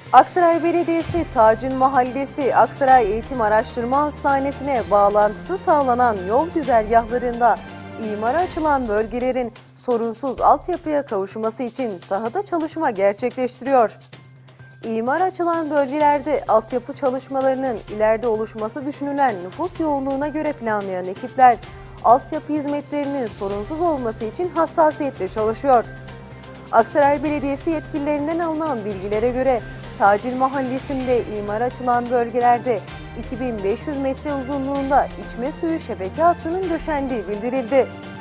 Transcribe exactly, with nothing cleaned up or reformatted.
Aksaray Belediyesi Tacin Mahallesi Aksaray Eğitim Araştırma Hastanesi'ne bağlantısı sağlanan yol güzergahlarında imara açılan bölgelerin sorunsuz altyapıya kavuşması için sahada çalışma gerçekleştiriyor. İmar açılan bölgelerde altyapı çalışmalarının ileride oluşması düşünülen nüfus yoğunluğuna göre planlayan ekipler, altyapı hizmetlerinin sorunsuz olması için hassasiyetle çalışıyor. Aksaray Belediyesi yetkililerinden alınan bilgilere göre Tacil Mahallesi'nde imara açılan bölgelerde iki bin beş yüz metre uzunluğunda içme suyu şebeke hattının döşendiği bildirildi.